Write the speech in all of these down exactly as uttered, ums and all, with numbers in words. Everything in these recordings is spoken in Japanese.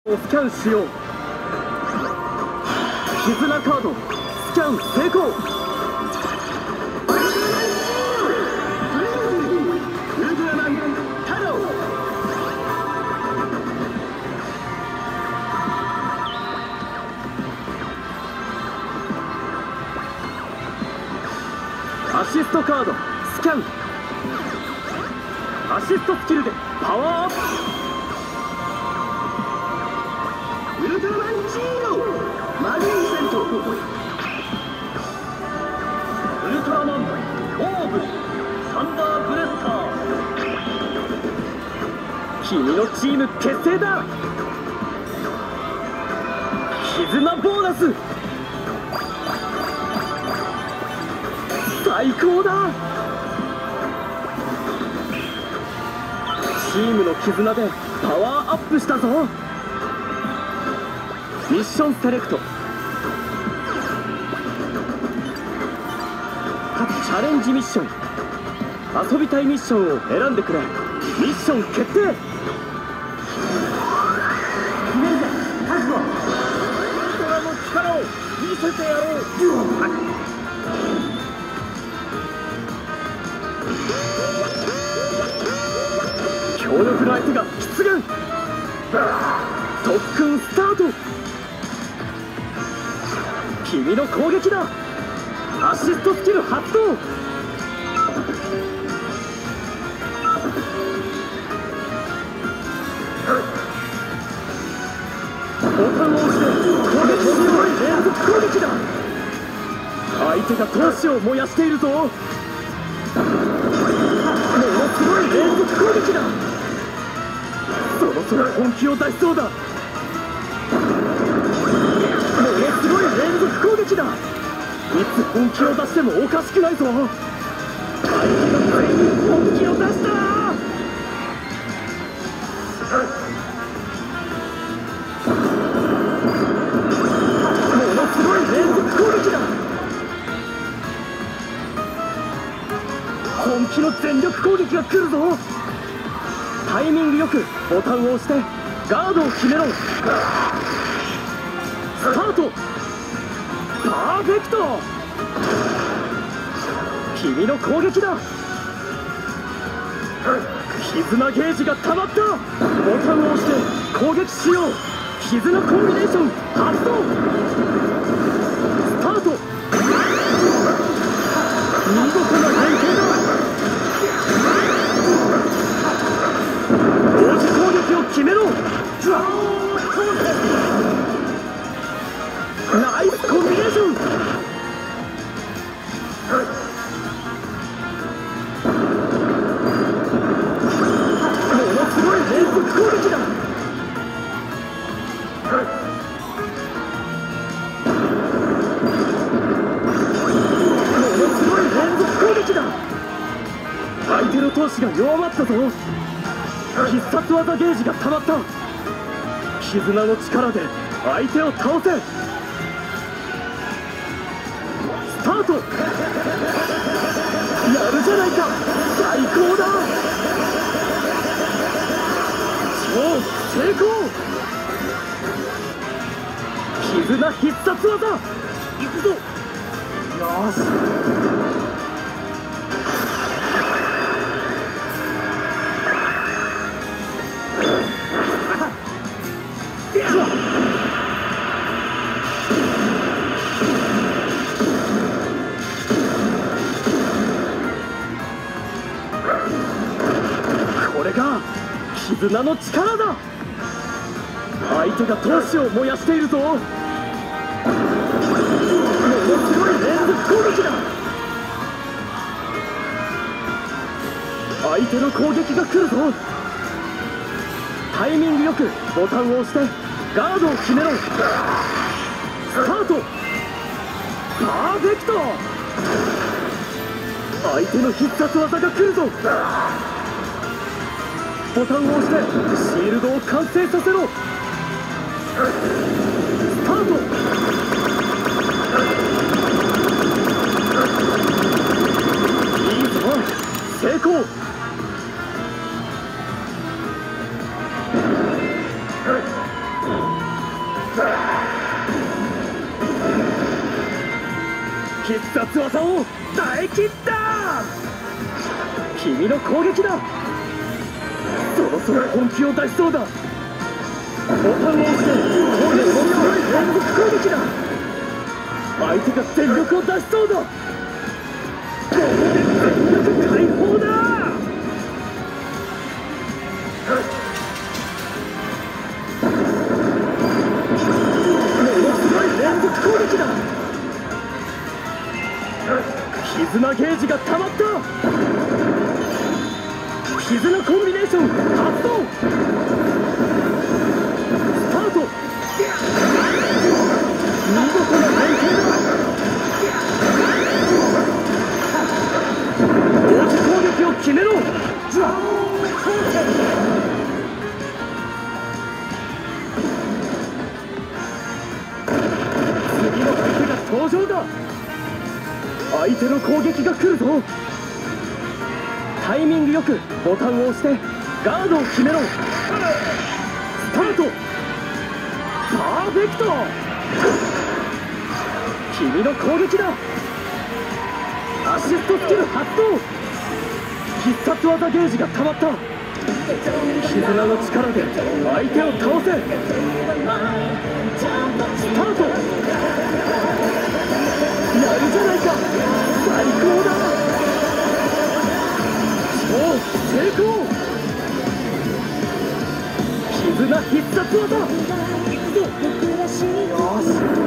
スキャンしよう。絆カードスキャン成功。アシストカードスキャン。アシストスキルでパワーアップ。ウルトラマンジーロマグニセント。ウルトラマンオーブサンダーブレスター。君のチーム結成だ。絆ボーナス最高だ。チームの絆でパワーアップしたぞ。ミッションセレクト。各チャレンジミッション。遊びたいミッションを選んでくれ。ミッション決定。決めるぜ覚悟。ウルトラの力を見せてやろう。強力な相手が出現。特訓スタート。君の攻撃だ。アシストスキル発動。ボタンを押して攻撃しよう。連続攻撃だ。相手が闘志を燃やしているぞ。ものすごい連続攻撃だ。そろそろ本気を出しそうだ。ものすごい連続攻撃だ。いつ本気を出してもおかしくないぞ。相手がついに本気を出したな。ものすごい連続攻撃だ。本気の全力攻撃が来るぞ。タイミングよくボタンを押してガードを決めろ。スタート。パーフェクト。君の攻撃だ。絆ゲージが溜まった。ボタンを押して攻撃しよう。絆コンビネーション発動。スタート。見事な連携だ。同時攻撃を決めろ。ナイスコンビネーション。ものすごい連続攻撃だ。ものすごい連続攻撃だ。相手の闘志が弱まったぞ。必殺技ゲージが溜まった。絆の力で相手を倒せ。スタート。やるじゃないか。最高だ。超成功。絆必殺技いくぞ。よし。これが絆の力だ。相手が闘志を燃やしているぞ。ものすごい連続攻撃だ。相手の攻撃が来るぞ。タイミングよくボタンを押してガードを決めろ。スタート。パーフェクト。相手の必殺技が来るぞ。ボタンを押してシールドを完成させろ。スタート。いいぞ。成功。 必殺技を耐え切った。君の攻撃だ。そろそろ本気を出しそうだ。ボタンを押して攻撃を連続攻撃だ。相手が全力を出しそうだ。ここで全力解放だ。連続攻撃だ。絆ゲージが溜まった。絆コンビネーション発動。スタート。見事な連携だ。同時攻撃を決めろ。次の相手が登場だ。相手の攻撃が来るぞ。タイミングよくボタンを押してガードを決めろ。スタート。パーフェクト。君の攻撃だ。アシストスキル発動。必殺技ゲージが溜まった。絆の力で相手を倒せ。スタート。やるじゃないか。最高だ。超成功。絆必殺技。よし。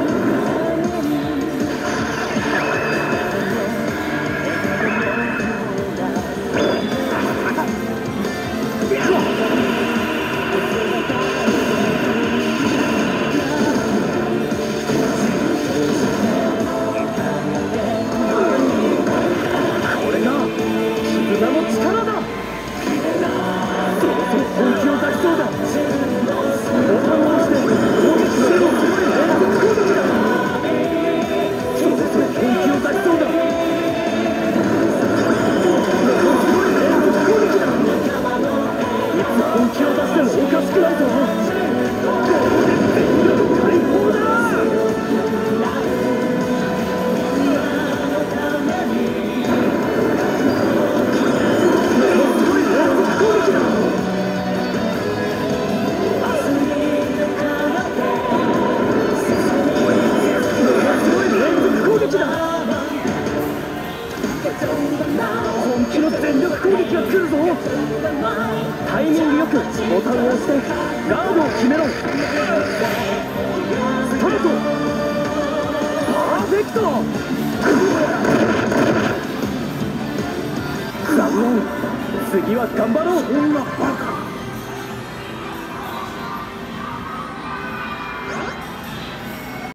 本気の全力攻撃が来るぞ。タイミングよくボタンを押してガードを決めろ。スタート。パーフェクト。残念。次は頑張ろう。